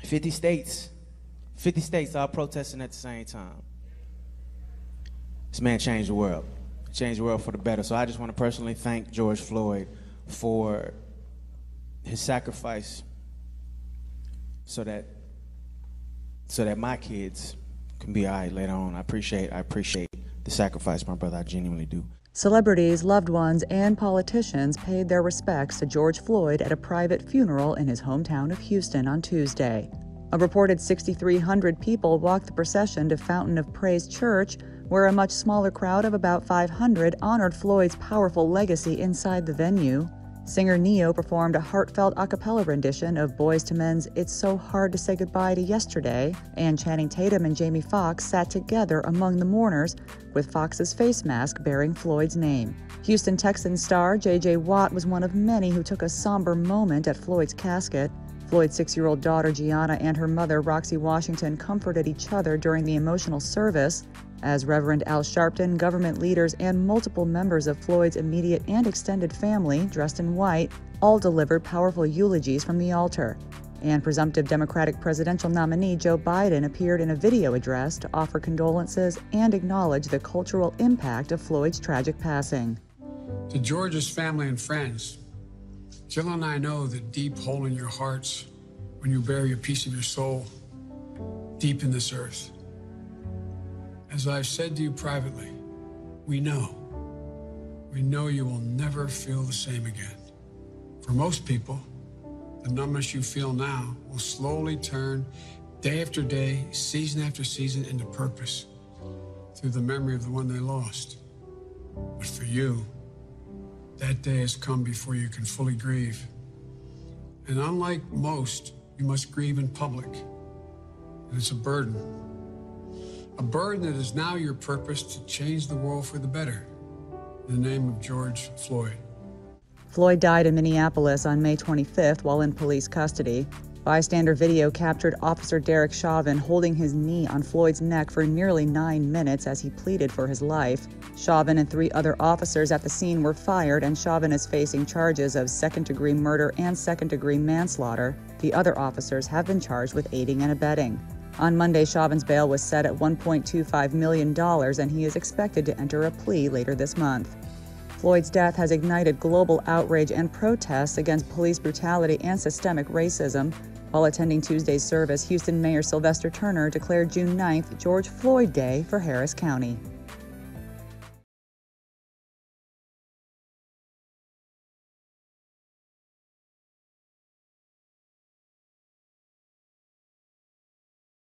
50 states. 50 states all protesting at the same time. This man changed the world. Changed the world for the better. So I just want to personally thank George Floyd for his sacrifice so that my kids can be all right later on. I appreciate the sacrifice, my brother. I genuinely do. Celebrities, loved ones, and politicians paid their respects to George Floyd at a private funeral in his hometown of Houston on Tuesday. A reported 6,300 people walked the procession to Fountain of Praise Church, where a much smaller crowd of about 500 honored Floyd's powerful legacy inside the venue. Singer Neo performed a heartfelt a cappella rendition of Boyz II Men's It's So Hard to Say Goodbye to Yesterday, and Channing Tatum and Jamie Foxx sat together among the mourners, with Foxx's face mask bearing Floyd's name. Houston Texans star J.J. Watt was one of many who took a somber moment at Floyd's casket. Floyd's 6-year-old daughter Gianna and her mother Roxy Washington comforted each other during the emotional service, as Reverend Al Sharpton, government leaders, and multiple members of Floyd's immediate and extended family, dressed in white, all delivered powerful eulogies from the altar. And presumptive Democratic presidential nominee Joe Biden appeared in a video address to offer condolences and acknowledge the cultural impact of Floyd's tragic passing. To George's family and friends, Jill and I know the deep hole in your hearts when you bury a piece of your soul deep in this earth. As I've said to you privately, we know you will never feel the same again. For most people, the numbness you feel now will slowly turn day after day, season after season into purpose through the memory of the one they lost. But for you, that day has come before you can fully grieve. And unlike most, you must grieve in public. And it's a burden. A burden that is now your purpose to change the world for the better. In the name of George Floyd. Floyd died in Minneapolis on May 25th while in police custody. Bystander video captured Officer Derek Chauvin holding his knee on Floyd's neck for nearly 9 minutes as he pleaded for his life. Chauvin and 3 other officers at the scene were fired, and Chauvin is facing charges of second-degree murder and second-degree manslaughter. The other officers have been charged with aiding and abetting. On Monday, Chauvin's bail was set at $1.25 million, and he is expected to enter a plea later this month. Floyd's death has ignited global outrage and protests against police brutality and systemic racism. While attending Tuesday's service, Houston Mayor Sylvester Turner declared June 9th George Floyd Day for Harris County.